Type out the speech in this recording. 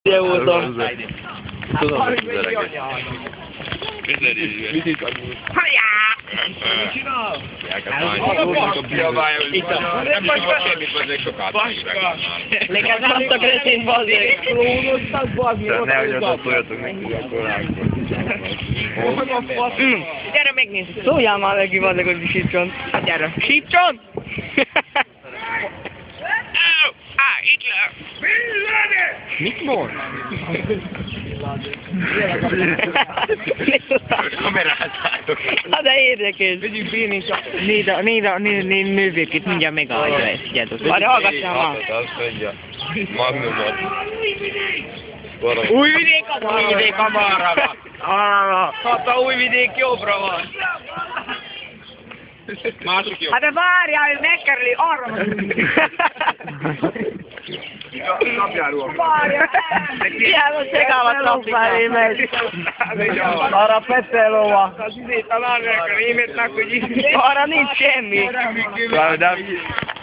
Videózom. Tudom, hogy az öreget. Mit itt adjuk? Mit csinál? Azt a kretén bazzeg. Klónoztak, bazd meg. Nehogy oda szóljatok neki a korákban. Gyere megnézzük. Szóljál már neki bazzeg, hogy sípcson. Gyere. Sípcson! Hitler! Mit mond? Kamerázzátok! Hát de érdekes. Vegyünk bénén csak... Néd művékét mindjárt megállja ezt, gyertek. Várj, hallgassál már. Azt mondja. Magnumot. Újvidék amarra van. Hát a Újvidék jobbra van. Másik jobb. Hát de várjál, ő megkerüli, arra van. Napjáról. Várjál! Hiába szegávat napjál. Arra Petelova. Az izét találni a németnek, hogy arra nincs semmi.